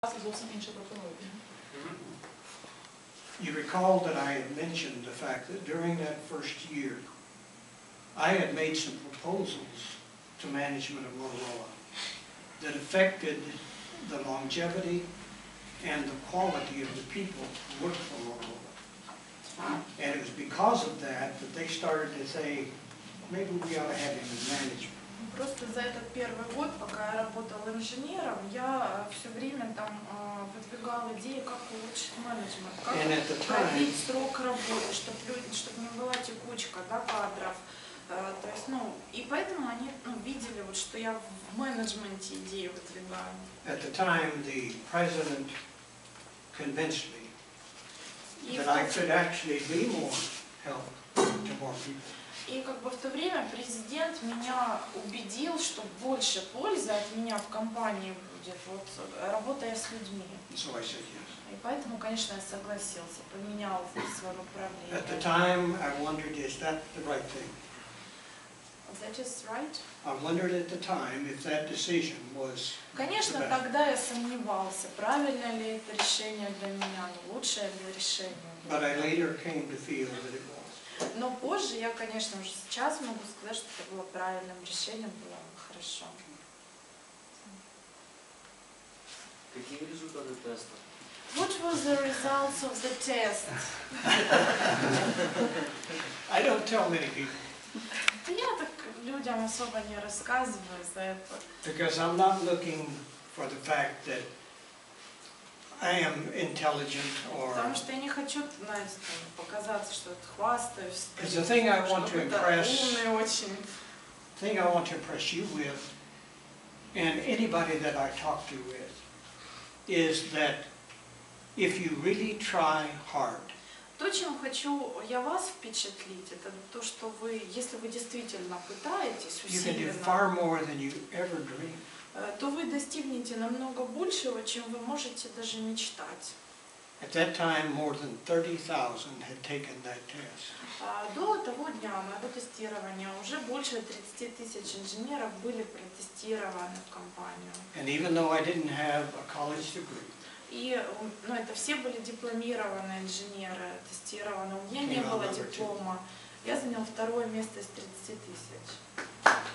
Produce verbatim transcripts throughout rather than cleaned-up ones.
You recall that I had mentioned the fact that during that first year, I had made some proposals to management of Motorola that affected the longevity and the quality of the people who worked for Motorola. And it was because of that that they started to say, maybe we ought to have him in management. Просто за этот первый год, пока я работала инженером, я все время там выдвигала идеи, как улучшить менеджмент, как продлить срок работы, чтобы чтобы не была текучка, да, кадров. То есть, ну, и поэтому они, ну, видели, вот, что я в менеджменте идеи выдвигаю. At the time, the president convinced me that I could actually be more help to more people. И как бы в то время президент меня убедил, что больше пользы от меня в компании будет, вот, работая с людьми. So I said yes. И поэтому, конечно, я согласился, поменял свое управление. At the time, I wondered, is that the right thing? That is right. I wondered at the time if that decision was. Конечно, тогда я сомневался, правильно ли это решение для меня, лучшее ли решение. But I later came to feel that it was. Но позже я, конечно, уже сейчас могу сказать, что это было правильным решением, было хорошо. Какие результаты теста? What was the results of the test? I don't tell many people. Я так людям особо не рассказываю за это. Because I'm not looking for the fact that I am intelligent or. Потому что я не хочу, знаете, показаться, что это хвастаюсь. Because the thing I want to impress. Умный очень. The thing I want to impress you with, and anybody that I talk to with, is that if you really try hard. То, чем хочу я вас впечатлить, это то, что вы, если вы действительно пытаетесь усиленно, то вы достигнете намного большего, чем вы можете даже мечтать. At that time, more than thirty thousand had taken that test. До того дня моего тестирования уже больше тридцати тысяч инженеров были протестированы в компанию. And even though I didn't have a college degree. И, ну, это все были дипломированные инженеры, тестированные. У меня не было диплома. Я занял второе место из тридцати тысяч.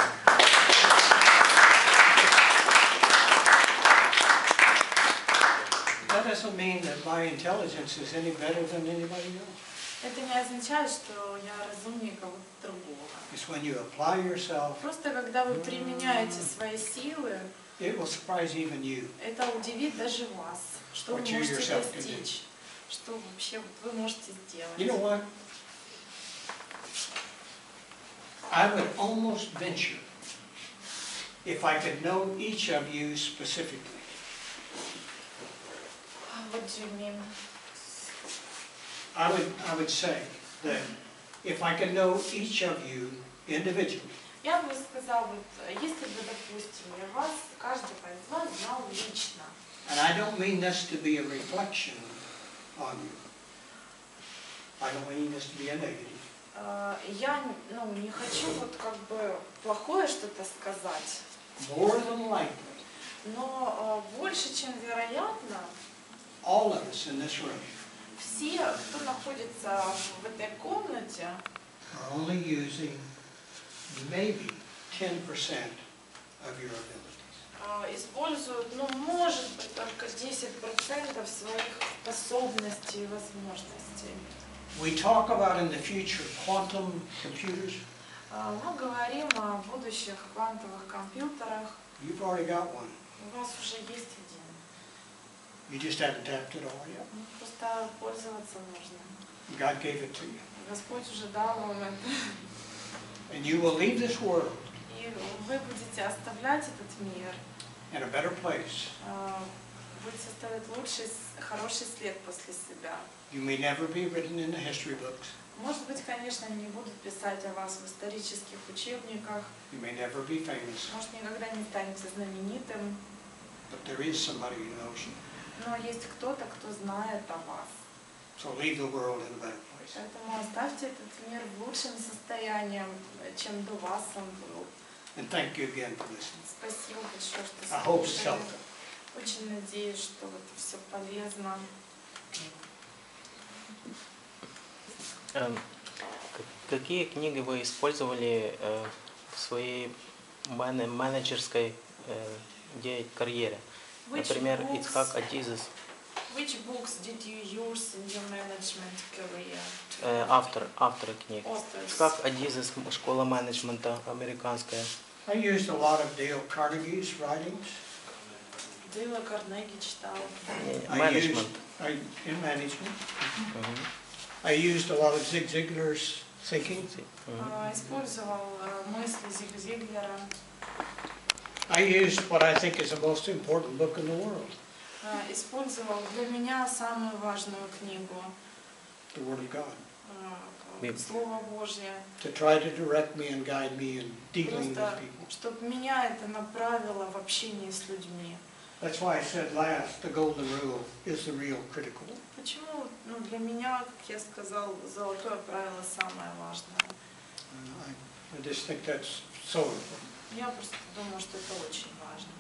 That doesn't mean that my intelligence is any better than anybody else. Это не означает, что я разумнее кого-то другого. It's when you apply yourself. Просто когда вы применяете свои силы, it will surprise even you. Это удивит даже вас, что вы можете достичь, что вообще вот вы можете сделать. You know what? I would almost venture if I could know each of you specifically. What do you mean? I would I would say that if I could know each of you individually. Я бы сказал, вот, если бы, допустим, я вас, каждого из вас знал лично. And I don't mean this to be a reflection on you. I don't mean this to be a negative. Я, ну, не хочу вот как бы плохое что-то сказать. More than likely. Но больше, чем вероятно, all of us in this room. Все, кто находится в этой комнате, are only using maybe ten percent of your abilities. Используют, ну, может быть, только десять процентов своих способностей и возможностей. We talk about in the future quantum computers. Мы говорим о будущих квантовых компьютерах. You've already got one. У вас уже есть один. You just haven't tapped it all yet. Просто пользоваться нужно. God gave it to you. Господь уже дал вам это. And you will leave this world. И вы будете оставлять этот мир. In a better place. Будете оставлять лучший, хороший след после себя. You may never be written in the history books. Может быть, конечно, не будут писать о вас в исторических учебниках. You may never be famous. Может, никогда не станете знаменитым. But there is somebody who knows you. Но есть кто-то, кто знает о вас. So leave the world in a better place. Поэтому оставьте этот мир в лучшем состоянии, чем до вас он был. And thank you again for listening. Спасибо большое, что I hope it's helpful. Очень надеюсь, что это все полезно. Эм, к- Какие книги вы использовали э, в своей мене- менеджерской э, де- карьере? Which Например, books, Ицхак Адизес, which books did you use in your management career? э, автор, автор книг. Authors. Ицхак Адизес, м- школа менеджмента американская. I used a lot of Dale Carnegie's writings. Дейла Карнеги читала. Не, не, I Менеджмент. used, I, in management. Мгм. I used a lot of Zig Ziglar's thinking. Мгм. А, Использовал э, мысли Зига Зиглера. I used what I think is the most important book in the world, А, Использовал для меня самую важную книгу the Word of God, а, Библию. Слово Божье. to try to direct me and guide me in dealing with Просто, people. чтобы меня это направило в общении с людьми. That's why I said last, the golden rule is the real critical. Почему, ну, для меня, как я сказал, золотое правило самое важное. Uh, I, I just think that's so important. Я просто думаю, что это очень важно.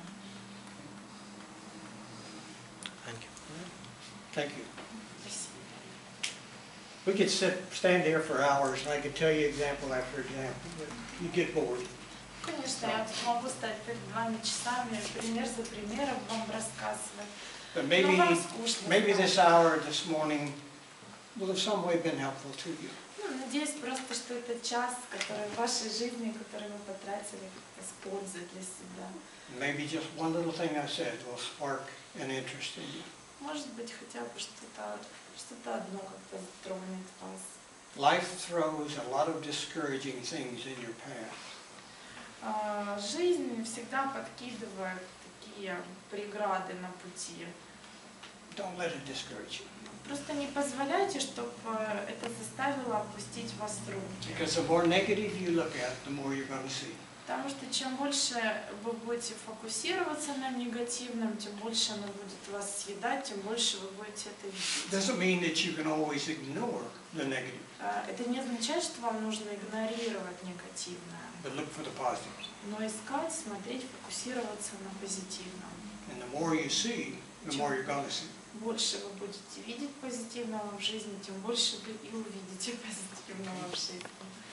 Thank you. Thank you. Спасибо. We could sit, stand here for hours, and I could tell you example after example, but you get bored. Конечно, я тут могу стать перед вами часами, пример за примером вам рассказывать. But Но maybe, вам скучно. maybe this hour this morning will in some way been helpful to you. Ну, надеюсь просто, что этот час, который в вашей жизни, который вы потратили, как-то с пользой для себя. Maybe just one little thing I said will spark an interest in you. Может быть, хотя бы что-то что-то одно как-то затронет вас. Life throws a lot of discouraging things in your path. А, Жизнь всегда подкидывает такие преграды на пути. Don't let it discourage you. Просто не позволяйте, чтобы это заставило опустить вас в руки. Because the more negative you look at, the more you're going to see. Потому что чем больше вы будете фокусироваться на негативном, тем больше оно будет вас съедать, тем больше вы будете это видеть. Doesn't mean that you can always ignore the negative, А, Это не означает, что вам нужно игнорировать негативное, but look for the positives. но искать, смотреть, фокусироваться на позитивном. And the more you see, the more you're going to see. Больше вы будете видеть позитивного в жизни, тем больше вы и увидите позитивного в жизни.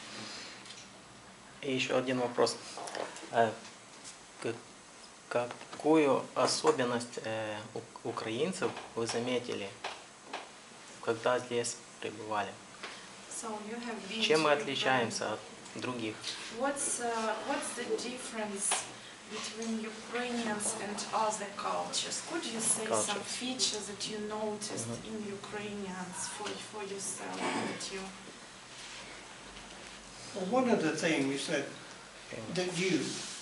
И еще один вопрос. Э, к- Какую особенность э, у- украинцев вы заметили, когда здесь пребывали? So you have been Чем мы to отличаемся от других? Ukraine. What's uh, what's the difference between Ukrainians and other cultures? Could you say some Cultures. features that you noticed Mhm. in Ukrainians for for yourself that you? Well, one of the things that, Э, that you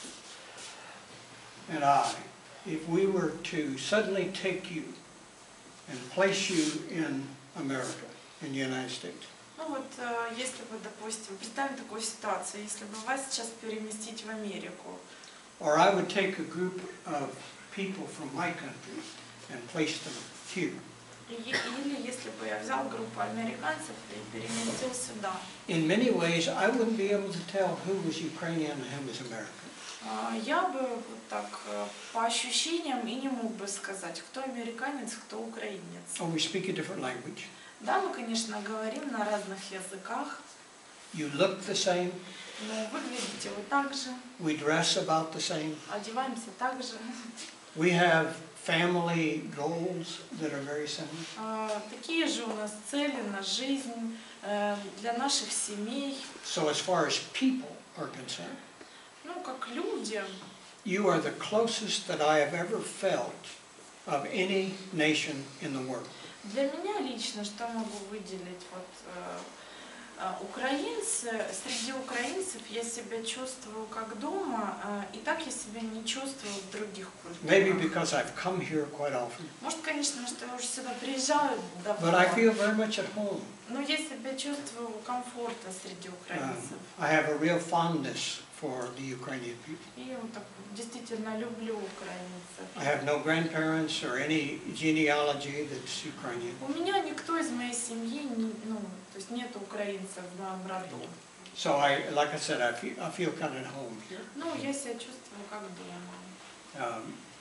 and I, if we were to suddenly take you and place you in America, in the United States, Ну вот, э, если бы, допустим, представим такую ситуацию, если бы вас сейчас переместить в Америку, or I would take a group of people from my country and place them here. и- или если бы я взял группу американцев и переместил сюда, In many ways, I wouldn't be able to tell who was Ukrainian and who was American. а, я бы вот так э, по ощущениям и не мог бы сказать, кто американец, кто украинец. Oh, we speak a different language. Да, мы, конечно, говорим на разных языках, You look the same. но выглядите вы так же, We dress about the same. одеваемся так же. We have family goals that are very similar. А, Такие же у нас цели на жизнь, э, для наших семей. So as far as people are concerned, Ну, как люди, you are the closest that I have ever felt of any nation in the world. для меня лично, что могу выделить, вот э, э, украинцы, среди украинцев я себя чувствую как дома, э, и так я себя не чувствую в других Maybe культурах. because I've come here quite often. Может, конечно, что я уже сюда приезжаю давно, But I feel very much at home. но я себя чувствую комфортно среди Um, украинцев. I have a real fondness for the Ukrainian people. И вот так действительно люблю украинцев. I have no grandparents or any genealogy that's Ukrainian. У меня никто из моей семьи, не, ну, то есть нет украинцев в моем роду. So I, like I said, I feel, I feel kind of at home here. Ну, я себя чувствую как дома. Um,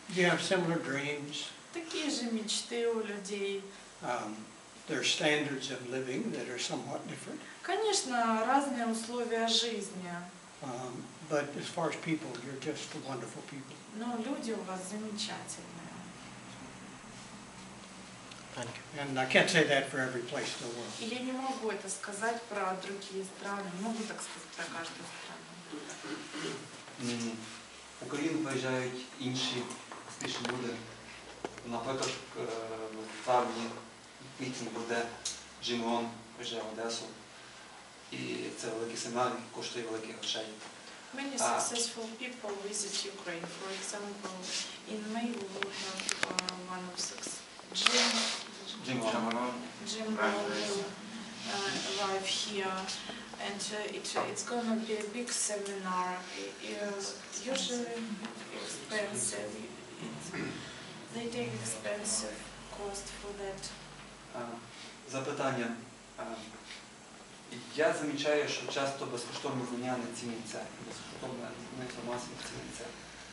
Do you have similar dreams? Такие же мечты у людей. Um, there are standards of living that are somewhat different. Конечно, разные условия жизни. Um, but as far as people, you're just wonderful people. Но люди у вас замечательные. Thank you. And I can't say that for every place in the world. И я не могу это сказать про другие страны. Не могу так сказать про каждую страну. М, В Україну приїжджають інші успішні люди. Наприклад, е, в травні, квітні буде Джим Рон, приїжджає в Одесу. І це великий семінар, який коштує великих грошей. Many Ah. successful people visit Ukraine. For example, in May we will have uh, one of six. Jim, Джим Рон. Jim Rohn will uh, arrive here, and uh, it, it's going to be a big seminar. Uh, usually expensive. It, they take expensive cost for that. Е, Запитання. Е, Я замічаю, що часто безкоштовні знання не ціняться, безкоштовна інформація не ціниться.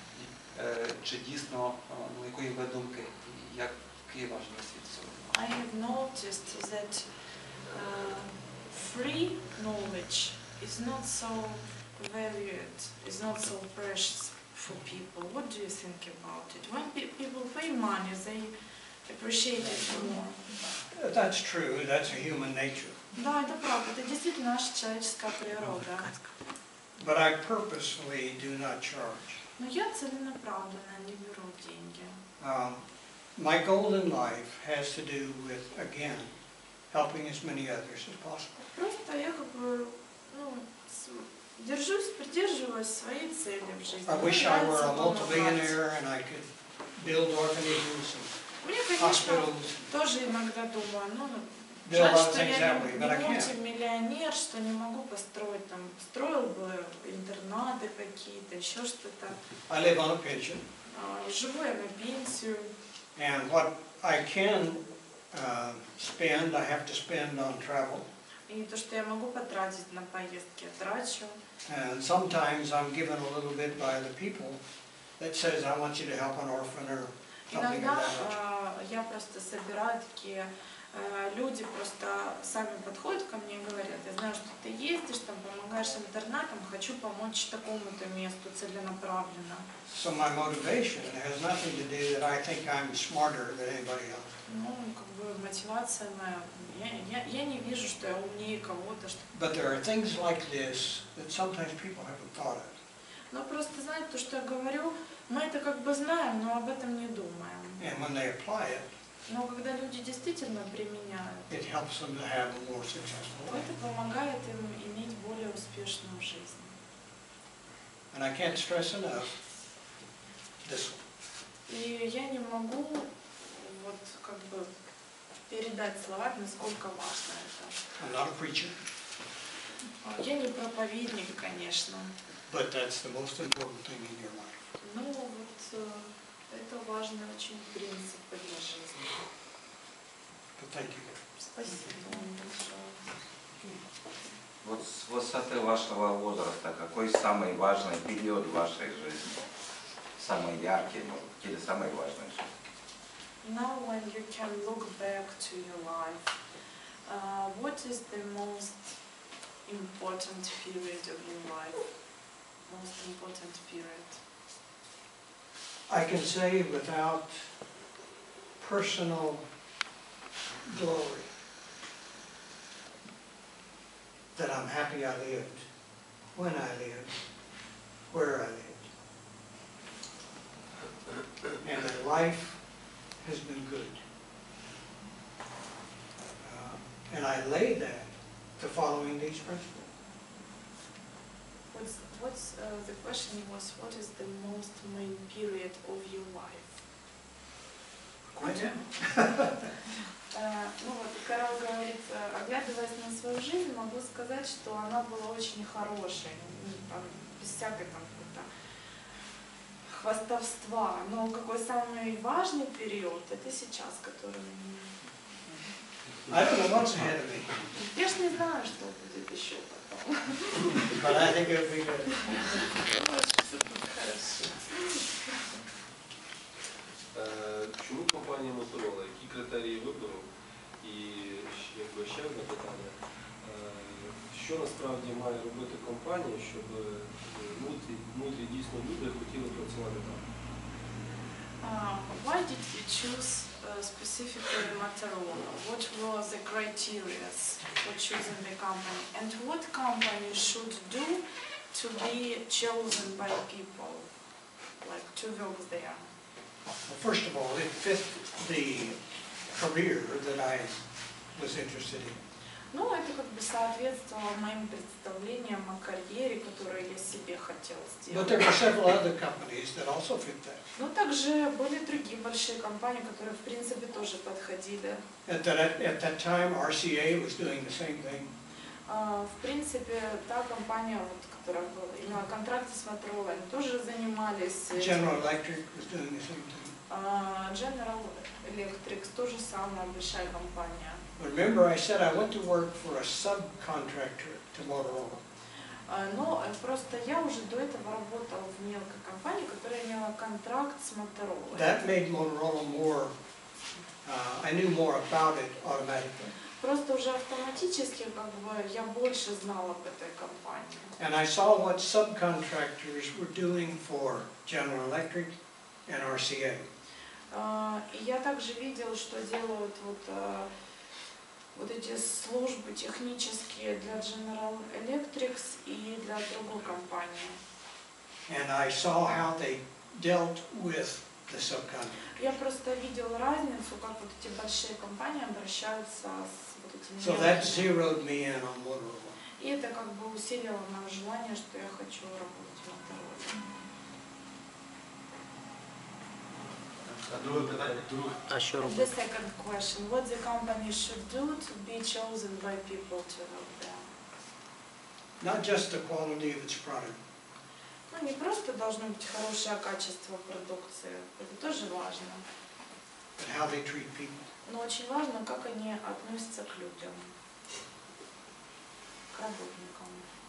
Е, Чи дійсно, е, ну, якої ви думки, і який ваш досвід в цьому? I have noticed that uh, free knowledge is not so valued, is not so precious for people. What do you think about it? When pe people pay money, they appreciate it more. That's true. That's a human nature. Да, это правда. Это действительно наша человеческая природа. But I purposefully do not charge. Но я целенаправленно не беру деньги. Um, my goal in life has to do with, again, helping as many others as possible. Просто я как бы, ну, с- держусь, придерживаюсь своей цели в жизни. I Мне wish I were нравится a помогать. multimillionaire and I could build orphanages Мне, and конечно, hospitals, тоже иногда думаю, ну, build a жаль, lot of что things я that way, не, but I не can't. мультимиллионер, что не могу построить там, строил бы интернаты какие-то, еще что-то. I live on a pension, А, Живу я на пенсию. and what I can uh, spend, I have to spend on travel. И то, что я могу потратить на поездки, я трачу. And sometimes I'm given a little bit by the people that says, I want you to help an orphan or something of Иногда that nature. а, я просто собираю такие, а, люди просто сами подходят ко мне и говорят, я знаю, что ты ездишь, там, помогаешь интернатам, хочу помочь такому-то месту целенаправленно. So my motivation has nothing to do that I think I'm smarter than anybody else. Ну, как бы мотивация моя, я, я, я не вижу, что я умнее кого-то, что... But there are things like this that sometimes people haven't thought of. Но просто, знаете, то, что я говорю, мы это как бы знаем, но об этом не думаем. And when they apply it, Но когда люди действительно применяют, it helps them to have a more successful life. это помогает им иметь более успешную жизнь. And I can't stress enough this one. И я не могу вот как бы передать словами, насколько важно это. I'm not a preacher, Я не проповедник, конечно, but that's the most important thing in your life. но вот э, это важные очень принципы для жизни. But thank you. Спасибо вам большое. Вот с высоты вашего возраста, какой самый важный период в вашей жизни? Самый яркий, может, или самый важный? Now when you can look back to your life, uh, what is the most important period of your life? Most important period? I can say without personal glory that I'm happy I lived, when I lived, where I lived. And that life has been good. Uh, and I lay that to following these principles. What's, what's uh, the question was, what is the most main period of your life? Quite Э, Ну вот, Карл говорит, э, оглядываясь на свою жизнь, могу сказать, что она была очень хорошей, ну, там, без всякой там какой-то хвастовства. Но какой самый важный период, это сейчас, который... I don't know what's ahead of me, Я ж не знаю, что будет еще потом. but I think it'll be good. Может, всё будет хорошо. питання. Е, Що насправді має робити компанія, щоб е, внутрі, внутрі дійсно люди хотіли працювати там? Uh, why did you choose uh, specifically Motorola? What were the criteria for choosing the company? And what company should do to be chosen by people, like to work there? Well, first of all, it fit the career that I was interested in. Ну, это как бы соответствовало моим представлениям о карьере, которую я себе хотела But there сделать. were several other companies that also fit that. Но также были другие большие компании, которые, в принципе, тоже подходили. At that, at that time, R C A was doing the same thing. А, В принципе, та компания, вот, которая была, имела контракты с Motorola, они тоже занимались. этим. General Electric was doing the same thing. А, General Electric тоже самая большая компания. Remember, I said I went to work for a subcontractor to Motorola. А, Но э, просто я уже до этого работала в мелкой компании, которая имела контракт с Motorola. That made Motorola more, uh, I knew more about it automatically. Просто уже автоматически как бы я больше знала об этой компании. And I saw what subcontractors were doing for General Electric and R C A. А, И я также видела, что делают вот, а, вот эти службы технические для General Electric и для другой компании. And I saw how they dealt with the subcontractors. Я просто видела разницу, как вот эти большие компании обращаются с вот этими So that мелкими. zeroed me in on Motorola. И это как бы усилило мое желание, что я хочу работать в Motorola. А друге питання? Друге. А що The робити? second question, what the company should do to be chosen by people to work there? Not just the quality of its product, Ну, не просто должно быть хорошее качество продукции, это тоже важно, but how they treat people. но очень важно, как они относятся к людям, к работникам.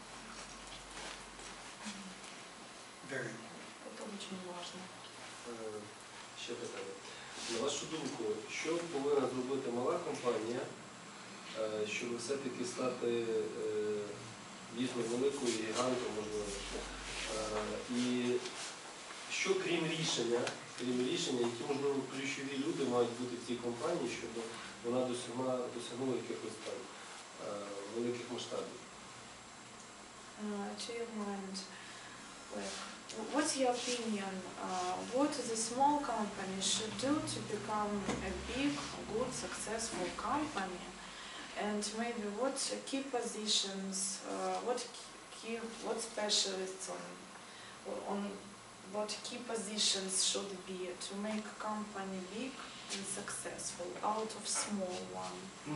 Very important. Это очень важно. Е, Ще питання. На вашу думку, що повинна зробити мала компанія, е, щоб все-таки стати е, дійсно великою, гігантом, можливо? Е, І що крім рішення, крім рішення, які, можливо, ключові люди мають бути в цій компанії, щоб вона досягнула, досягнула якихось там е, великих масштабів? Uh, to your mind, like, what's your opinion? Uh, what the small company should do to become a big, good, successful company? And maybe what key positions, uh, what key, what specialists on, on what key positions should be to make a company big and successful out of small one?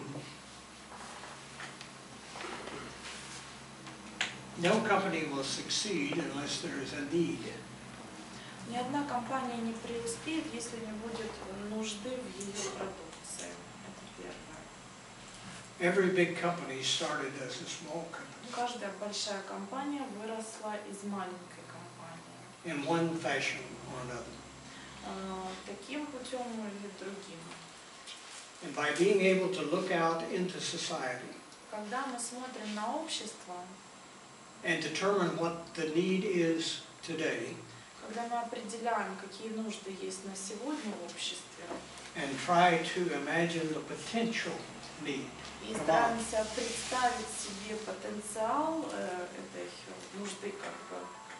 No company will succeed unless there is a need. Ни одна компания не преуспеет, если не будет нужды в ее продукции. Это первое. Every big company started as a small company Каждая большая компания выросла из маленькой компании. in one fashion or another. А, Таким путем или другим. And by being able to look out into society Когда мы смотрим на общество, and determine what the need is today, когда мы определяем, какие нужды есть на сегодня в обществе, and try to imagine the potential need, и стараемся представить себе потенциал э, этой нужды, как бы,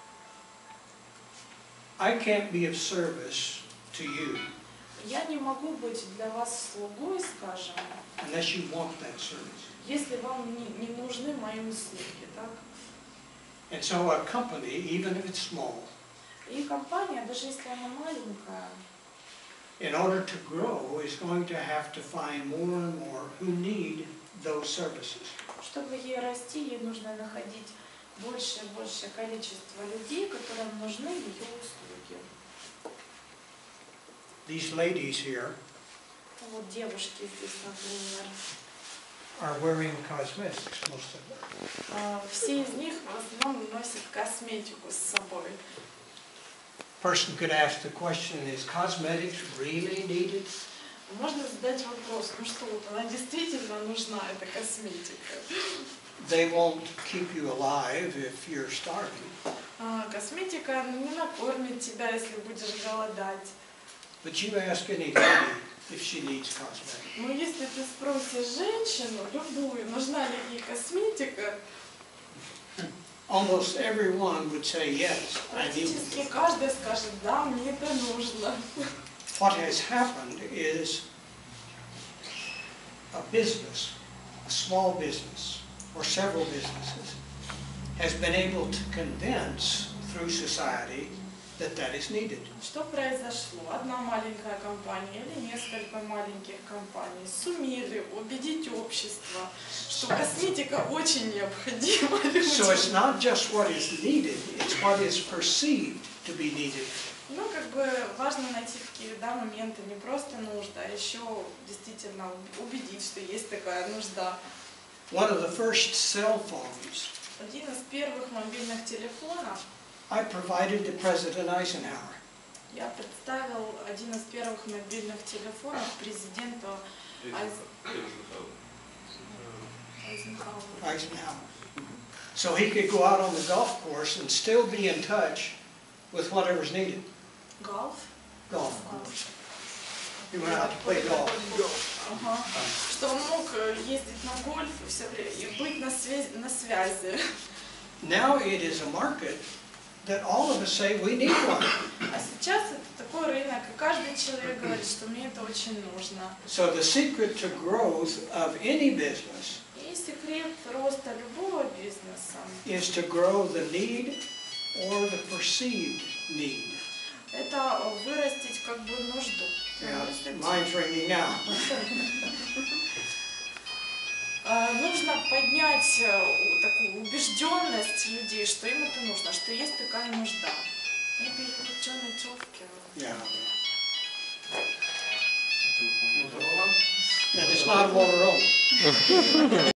I can't be of service to you я не могу быть для вас слугой, скажем, unless you want that service. если вам не, не нужны мои услуги, так? And so a company, even if it's small, И компания, даже если она маленькая, in order to grow, is going to have to find more and more who need those services. чтобы ей расти, ей нужно находить больше и большее количество людей, которым нужны ее услуги. These ladies here Вот девушки здесь, например, are wearing cosmetics, most of them. а, все из них в основном носят косметику с собой. Person could ask the question, is cosmetics really needed? Можно задать вопрос, ну что, вот она действительно нужна, эта косметика? They won't keep you alive if you're starving. А, косметика ну, не накормит тебя, если будешь голодать. But you ask any lady if she needs cosmetics. Но если ты спросишь женщину, любую, нужна ли ей косметика, Almost everyone would say yes, I need практически it. каждая скажет, да, мне это нужно. What has happened is a business, a small business, or several businesses, has been able to convince through society that that is needed. Что произошло? Одна маленькая компания или несколько маленьких компаний сумели убедить общество, что косметика очень необходима So it's людям. not just what is needed, it's what is perceived to be needed. Ну, как бы важно найти такие да, моменты, не просто нужда, а еще действительно убедить, что есть такая нужда. One of the first cell phones Один из первых мобильных телефонов I provided to President Eisenhower. я представил один из первых мобильных телефонов президенту Айз- Айзенхауэру. Eisenhower. So he could go out on the golf course and still be in touch with whatever's needed. Golf? Golf course. He went out to play golf. Ага. Что он мог э, ездить на гольф и все время и быть на связи, на связи. Now it is a market that all of us say we need one. А сейчас это такой рынок, и каждый человек говорит, что мне это очень нужно. So the secret to growth of any business И секрет роста любого бизнеса is to grow the need or the perceived need. – это вырастить как бы нужду. Yeah, Вырастить. mine's ringing now. Э, Нужно поднять э, у- такую убежденность людей, что им это нужно, что есть такая нужда. Maybe ученые човки. Yeah. And it's not water only.